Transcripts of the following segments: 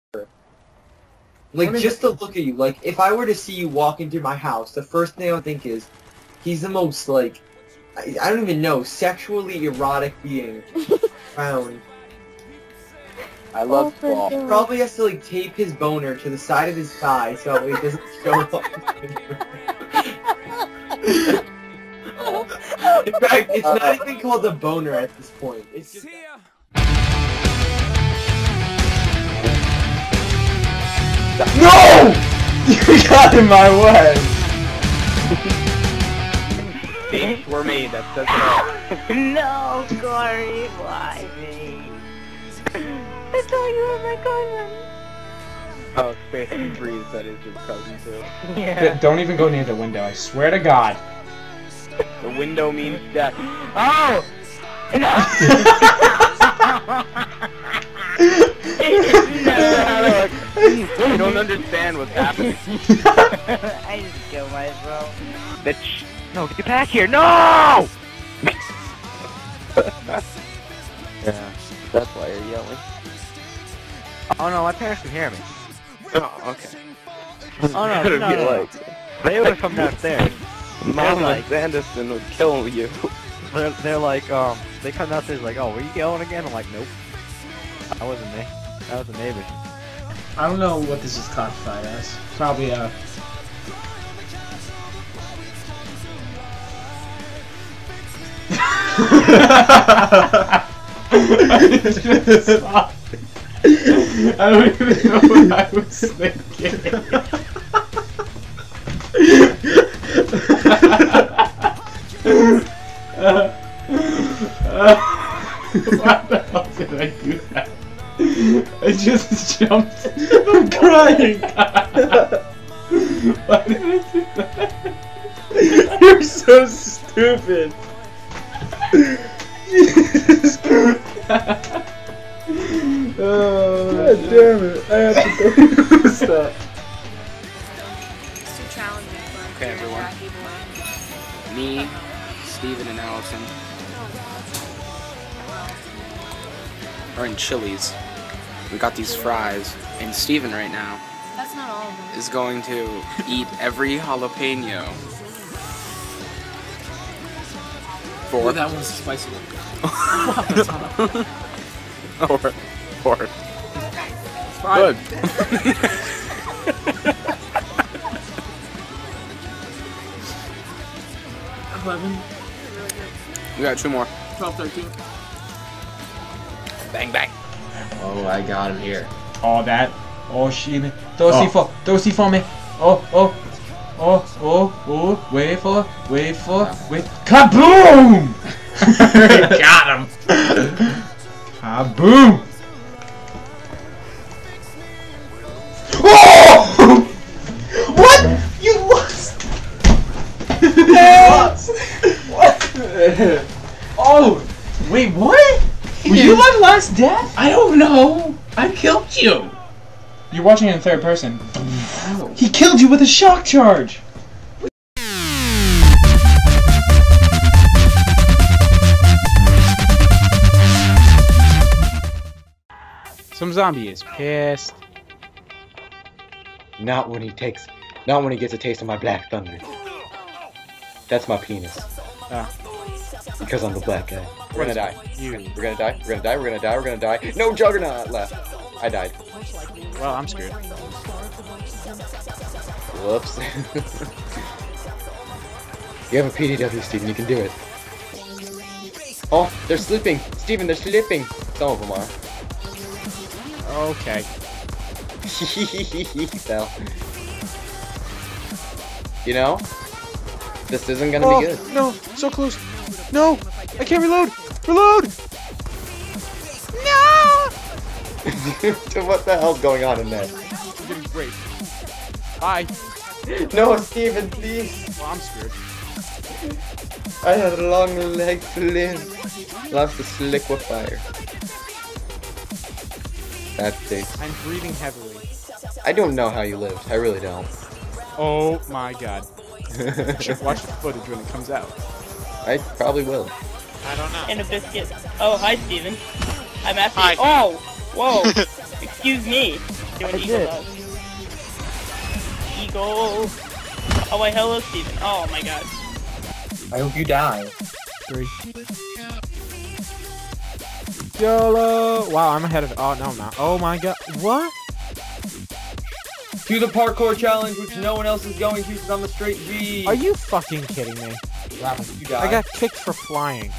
Like, just to look at you, like, if I were to see you walk into my house, the first thing I would think is, he's the most, like, I don't even know, sexually erotic being found. I love ball. He probably has to, like, tape his boner to the side of his thigh so that way it doesn't show up. In fact, it's not even called a boner at this point. It's just... No! You got in my way! Dates were made, that says it all. No, Corey, why me? I thought you were my cousin. Oh, Space and Breeze, that is your cousin too. Yeah. Don't even go near the window, I swear to God. The window means death. Oh! No! You don't understand what's happening. I just killed myself. Bitch. No, get back here. No! Yeah, that's why you're yelling. Oh no, my parents can hear me. Oh, okay. Oh no, no. Like, They would have come downstairs. Mama like- Sanderson would kill you. They're like, they come downstairs like, oh, were you yelling again? I'm like, nope. That wasn't me. That was the neighbors. I don't know what this is classified as. Probably I don't even know what I was thinking. Why the hell did I do that? I just jumped. I'm crying. Why did I do that? You're so stupid. Jesus Christ. Oh, God damn it. I have to go. Stop. It's too challenging for Okay, everyone. Me, Steven, and Allison are in Chili's. We got these fries, and Steven right now That's not all of them. is going to eat every jalapeno. Oh, that one's a spicy one. Or Good. we got 2 more. 12, 13. Bang, bang. Oh, I got him here. Oh, that. Oh, shit. Throw C for me. Oh. Wait. Kaboom! Got him. Kaboom! Oh! What? You lost! What? Oh! Wait, what? Were you my last death? I don't know. I killed you. You're watching it in third person. He killed you with a shock charge! Some zombie is pissed. Not when he gets a taste of my black thunder. That's my penis. Because I'm the black guy. We're gonna die. We're gonna die. We're gonna die. No Juggernaut left. I died. Well, I'm screwed. Whoops. You have a PDW, Steven. You can do it. Oh, they're sleeping. Steven, they're sleeping. Some of them are. Okay. Fell. You know, this isn't gonna be good. No, so close. No, I can't reload. Reload! No! What the hell's going on in there? I'm getting raped. Bye. No, Steven, please. Well, I'm screwed. I had long legs to live. Loves to liquefy. That stinks. I'm breathing heavily. I don't know how you lived. I really don't. Oh my god. You should watch the footage when it comes out. I probably will. I don't know. And a biscuit. Oh, hi, Steven. I'm asking. Hi. Oh! Whoa! Excuse me. Eagle. Oh wait, hello Steven. Oh my god. I hope you die. 3. YOLO! Wow, I'm ahead of it. Oh, no, I'm not. Oh my god. What? To the parkour challenge, which no one else is going to because I'm a straight G. Are you fucking kidding me? You die. I got kicked for flying.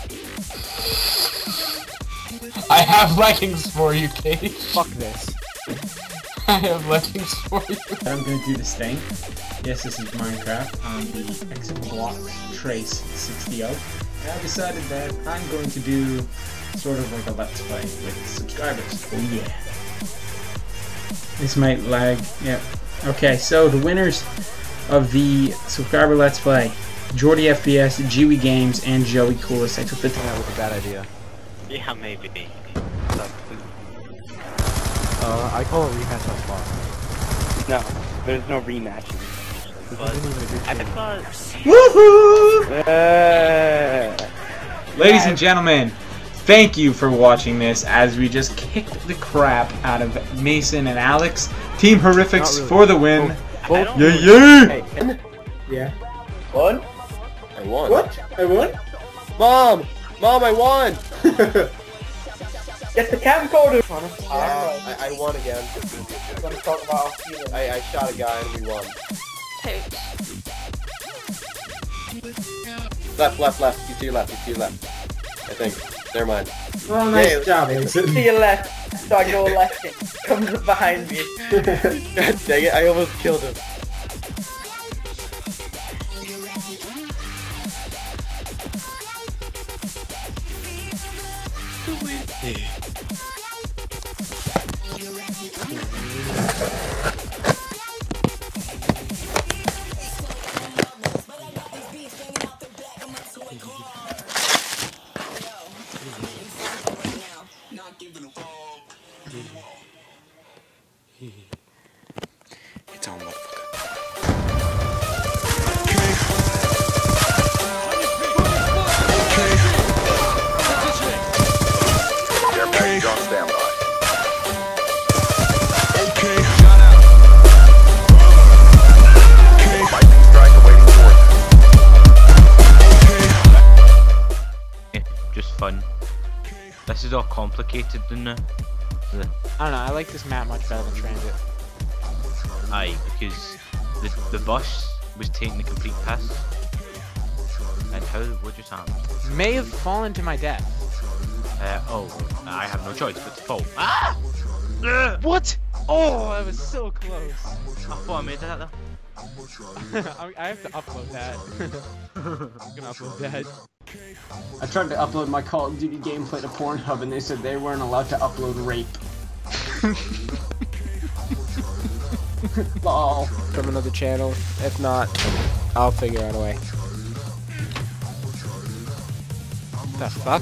I have leggings for you, Kate. Fuck this. I have leggings for you. I'm gonna do this thing. Yes, this is Minecraft on the exit blocks trace 60. And I decided that I'm going to do sort of like a let's play with subscribers. Oh yeah. This might lag. Yep. Okay, so the winners of the subscriber let's play: Jordy FPS, Jiwi Games, and Joey Coolest. I took the That was a bad idea. Yeah, maybe. I call a rematch on spot. No, there's no rematch. I thought... Woohoo! Ladies and gentlemen, thank you for watching this as we just kicked the crap out of Mason and Alex. Team Horrifics Really. for the win. Both Yeah. Yeah. Won? I won. What? I won? Mom! Mom, I won! Get the camcorder! I won again. Let's talk about our feelings. I shot a guy and we won. Left. You to your left. I think. Never mind. Oh, nice job, Exit. To your left. So I go left. Comes up behind me. God dang it, I almost killed him. It's on, motherfucker. Airbags on standby. Lightning strike awaiting coordinates. Just fun. This is all complicated, isn't it? I don't know, I like this map much better than Transit. Aye, because the bus was taking the complete piss. And what just happened? May have fallen to my death. I have no choice but to fall. Ah! What? Oh, that was so close. I thought I made that though. I have to upload that. I'm gonna upload that. I tried to upload my Call of Duty gameplay to Pornhub and they said they weren't allowed to upload rape. Lol. From another channel. If not, I'll figure out a way. The fuck?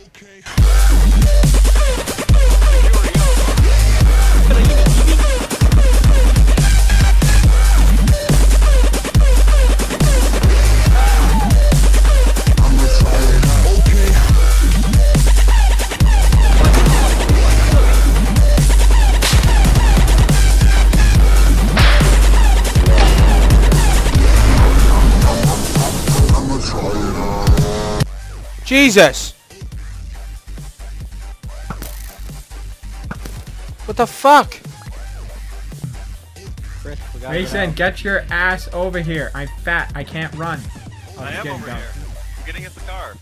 Jesus! What the fuck? Mason, get your ass over here. I'm fat. I can't run. Oh, I am over here. I'm getting in the car.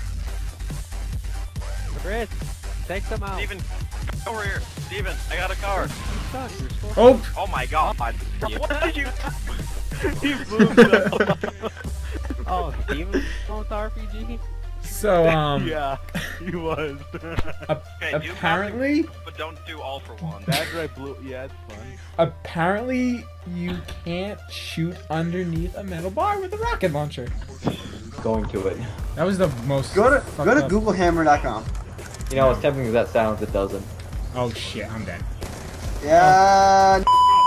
Chris, take them out. Steven, over here. Steven, I got a car. Oh! Oh my god. What did you... He moved up. Oh, Steven owns RPG? So, Yeah, he was. Okay, do apparently... nothing, but don't do all for one. Bad red blue, yeah, it's fun. Apparently, you can't shoot underneath a metal bar with a rocket launcher. Going to it. That was the most... Go to googlehammer.com. You know, as tempting as that sounds, it doesn't. Oh shit, I'm dead. Yeah.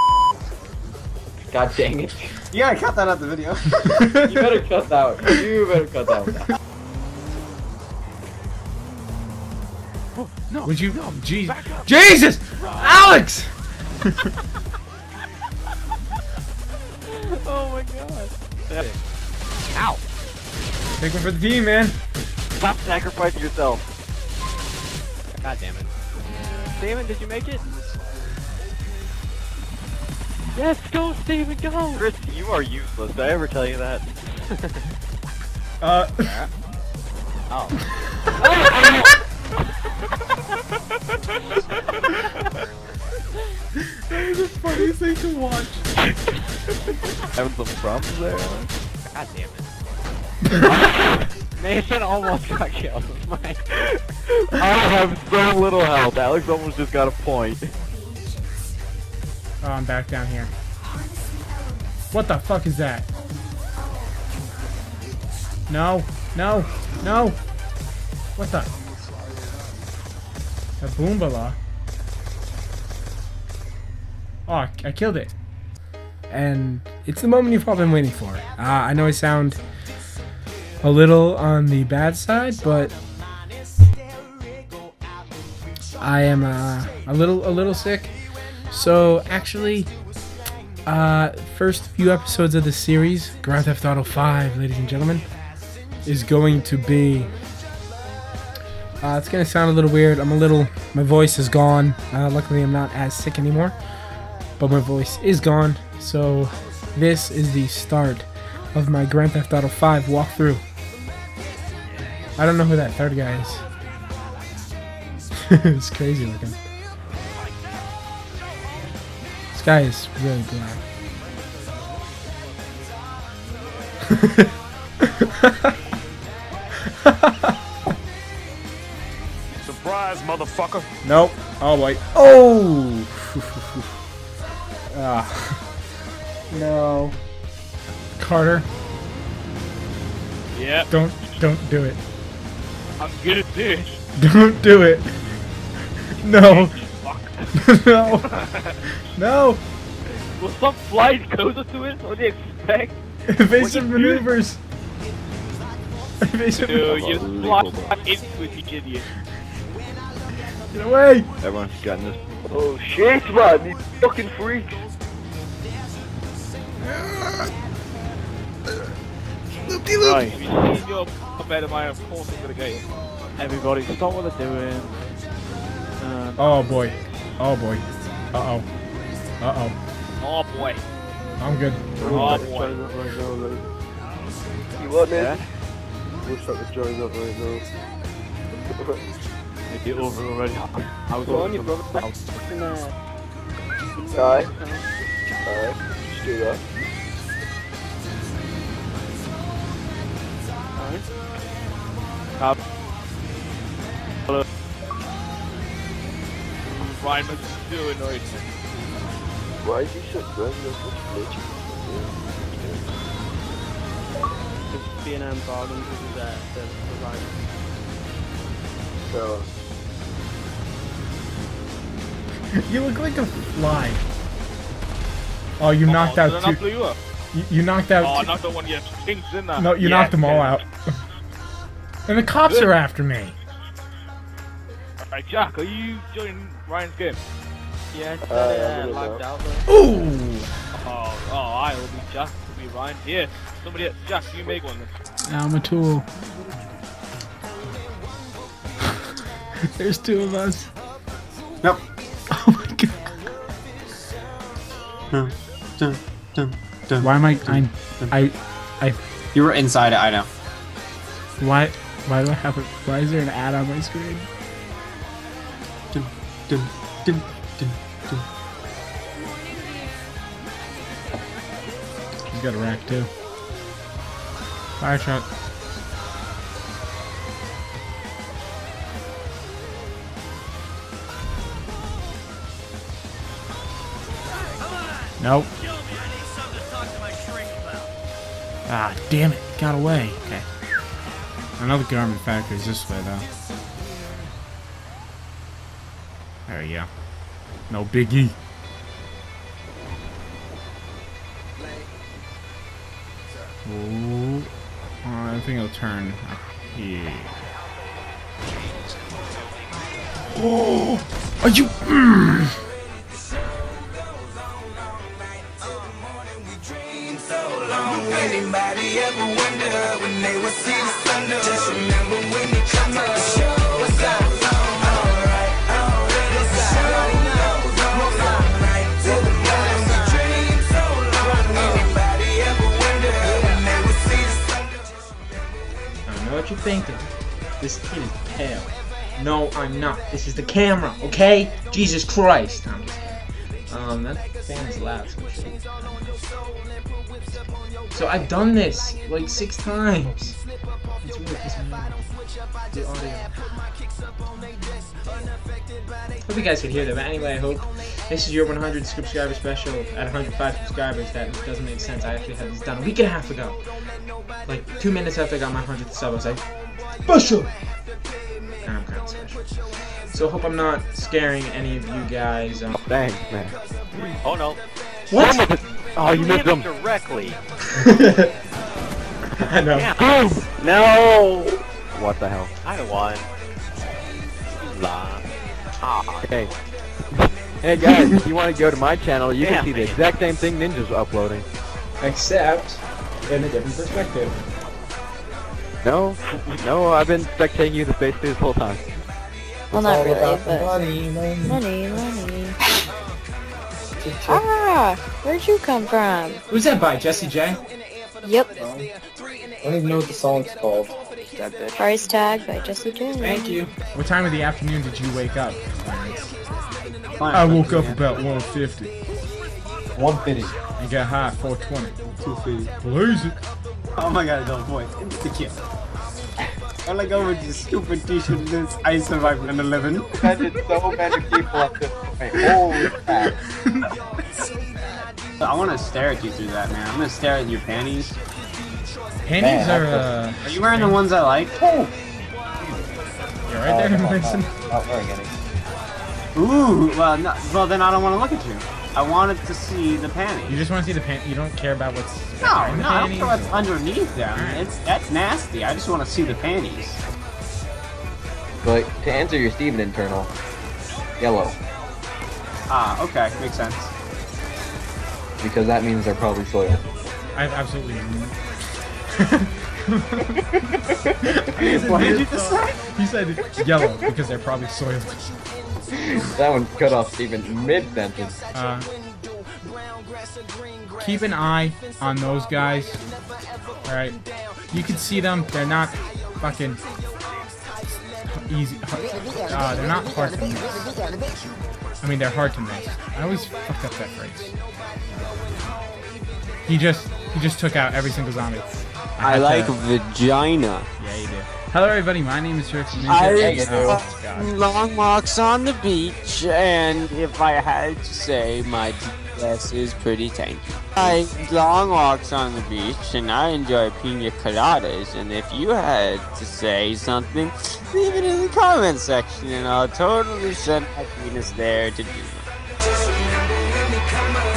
God dang it. You gotta cut that out the video. You better cut that out. You better cut that out. No, would you? No, Jesus! Alex! Oh my god. Ow! Take one for the team, man. Stop sacrificing yourself. God damn it. Steven, did you make it? Yes, go, Steven, go! Chris, you are useless. Did I ever tell you that? Oh. That was the funniest thing to watch. Having some problems there? God damn it. Nathan almost got killed. I have so little health. Alex almost just got a point. Oh, I'm back down here. What the fuck is that? No, no, no! What the? A Boombala? Oh, I killed it. And it's the moment you've all been waiting for. I know I sound a little on the bad side, but I am a little sick. So actually, first few episodes of this series, Grand Theft Auto 5, ladies and gentlemen, is going to be. It's gonna sound a little weird. My voice is gone. Luckily, I'm not as sick anymore, but my voice is gone. So this is the start of my Grand Theft Auto 5 walkthrough. I don't know who that third guy is. It's crazy looking. This guy is really black. Surprise, motherfucker! Nope. Oh boy. Oh. Ah. No. Carter. Yeah. Don't do it. I'm good at this. Don't do it. No. No. No. Will some flight closer to it? What do you expect? Evasive maneuvers. Evasive Dude, maneuvers. you fly into it, you idiot. Get away. Everyone's gotten this. Oh shit, man! You fucking freaks! Right. If you see your bed of mine, of course I'm gonna get you. Everybody, stop what they're doing. Oh boy. Oh boy. Uh oh. Uh oh. Oh boy. I'm good. Oh boy. You what, man? Yeah? We'll start the join up right now. Get over it already. I was Go on, you brother. Die. Alright, just do that. Ryan must be too annoyed. Why is he so good? Just B&M bargain because of the provider. So, You look like a fly. Oh, you knocked out two. You knocked out. Oh, two. not the one yet. Things in there. No, you knocked them all out. And the cops are after me. Alright, Jack, are you joining Ryan's game? Yeah, locked out. Ooh. I will be Jack. Will be Ryan. Here, somebody else. Jack, you make one then. I'm a tool. There's two of us. Nope. Oh my god. Why am I You were inside it, I know. Why do I have it? Why is there an ad on my screen? He's got a rack too. Fire truck. Nope. Ah, damn it. Got away. Okay. I know the garment factory's this way, though. There we go. No biggie. Ooh. I think it'll turn up here. Oh! Are you... Anybody ever wonder when they would see the thunder? Just remember when you come to the show. What's up? Alright, already goes alright till the morning. We dream so long. Anybody ever wonder when they would see the thunder? I don't know what you're thinking. This kid is pale. No, I'm not. This is the camera, okay? Jesus Christ. I'm just kidding. That fan's loud. So I've done this like 6 times. It's really pissing me off. The audio. Hope you guys could hear that. But anyway, I hope this is your 100 subscriber special at 105 subscribers. That doesn't make sense. I actually had this done a week and a half ago. Like 2 minutes after I got my 100th sub, I was like, special! And I'm kind of special. So I hope I'm not scaring any of you guys. Thanks, man. Oh no. What? Oh, you missed them. Directly. I know. Boom! No! What the hell? I won. La. Ah. Hey. Hey guys, if you want to go to my channel, you can see the exact same thing Ninja's uploading. Except in a different perspective. No, I've been spectating you basically this whole time. Well, not really, but money. money. Ah, where'd you come from? Who's that by? Jesse J? Yep. I don't even know what the song's called. Price tag by Jesse J. Thank you. What time of the afternoon did you wake up? I woke up about 1:50. 150. And got high 4:20. 250. Lazy. Oh my god, don't point. The kill. All I go with this stupid t-shirt is I survived 9/11. Imagine so many people at this point. Holy crap. I want to stare at you through that, man. I'm gonna stare at your panties. Panties are, Are you wearing the ones I like? Oh! You're right there, Mason. Not wearing any. Ooh, well, no, well then I don't want to look at you. I wanted to see the panties. You just want to see the panties? You don't care about what's No, behind the I don't panties? care what's underneath them. That's nasty. I just want to see the panties. But to answer your Steven internal, yellow. Ah, okay, makes sense. Because that means they're probably soiled. I have absolutely What did you just say? He said yellow because they're probably soiled. That one cut off Steven mid-sentence. Keep an eye on those guys. Alright. You can see them. They're not fucking easy. They're not hard to miss. I mean, they're hard to miss. I always fuck up that phrase. He just took out every single zombie. I like vagina. Yeah, you do. Hello, everybody. My name is Rick. Long walks on the beach, and if I had to say, my GPS is pretty tanky. I long walks on the beach, and I enjoy pina coladas. And if you had to say something, leave it in the comment section, and I'll totally send my penis there to do it.